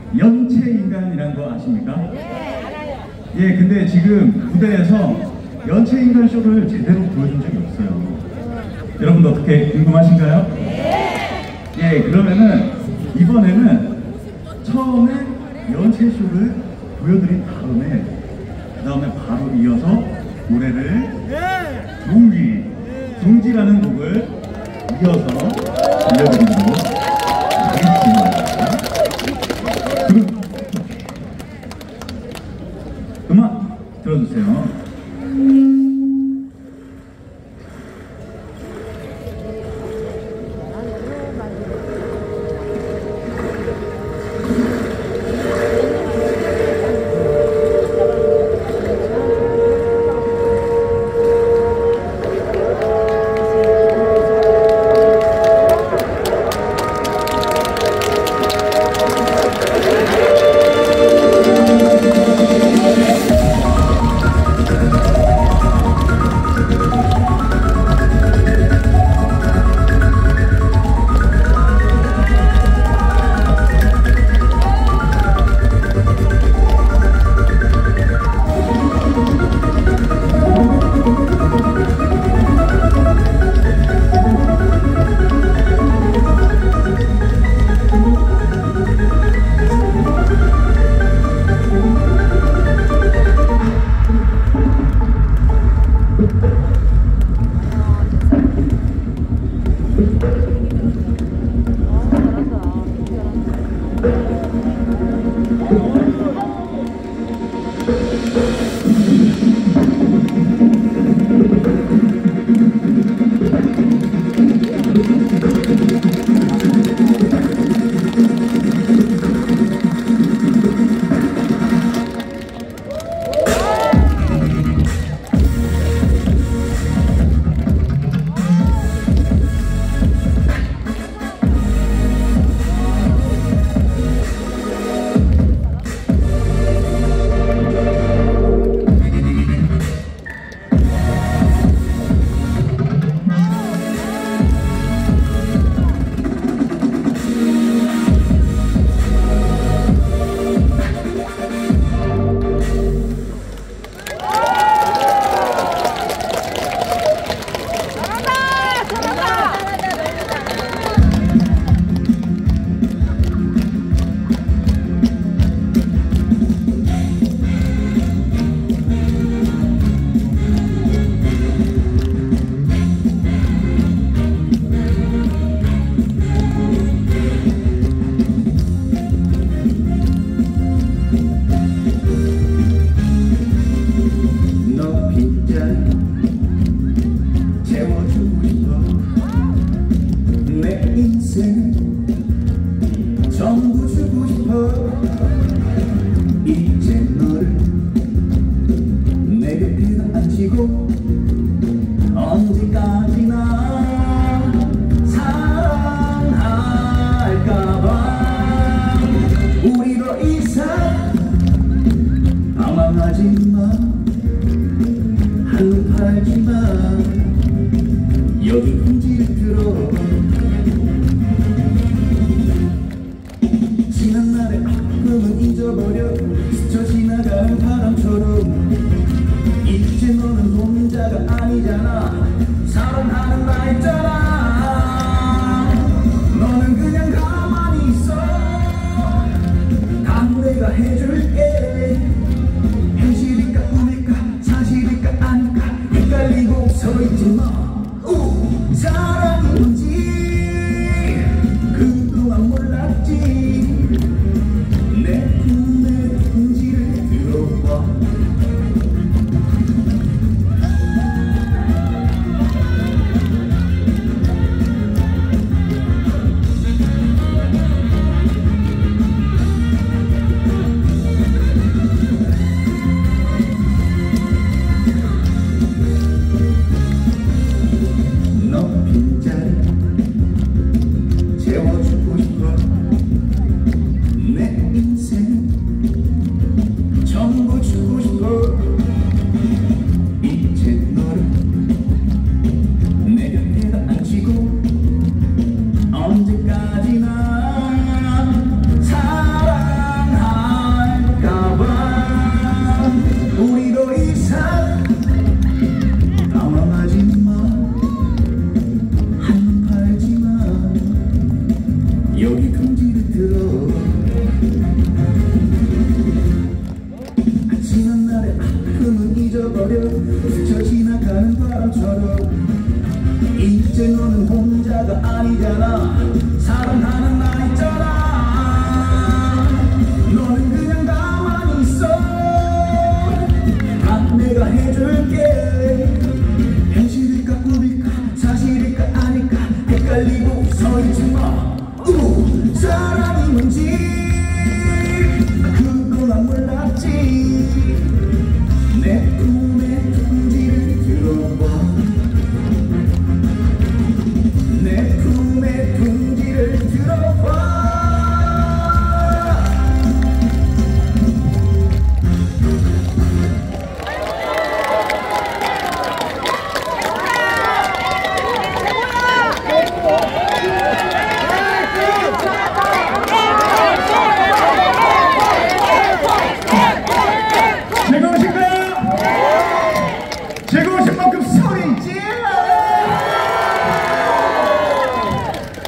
연체인간이라는 거 아십니까? 네, 알아요. 예, 근데 지금 무대에서 연체인간 쇼를 제대로 보여준 적이 없어요. 여러분도 어떻게 궁금하신가요? 네. 예, 그러면은 이번에는 처음에 연체 쇼를 보여드린 다음에 그 다음에 바로 이어서 노래를 둥지라는 곡을 이어서 들려드리도록 하겠습니다. 음악 들어주세요. 전부 주고 싶어. 이제 너를 내 곁에 앉히고 언제까지나 사랑할까봐. 우리 더 이상 방황하지마, 한눈 팔지마. 여기 궁지를 들어. 지난 날의 아픔은 잊어버려. 스쳐 지나가는 바람처럼 이제 너는 혼자가 아니잖아. 사랑하는 나 했잖아. 너는 그냥 가만히 있어. 다 내가 해줄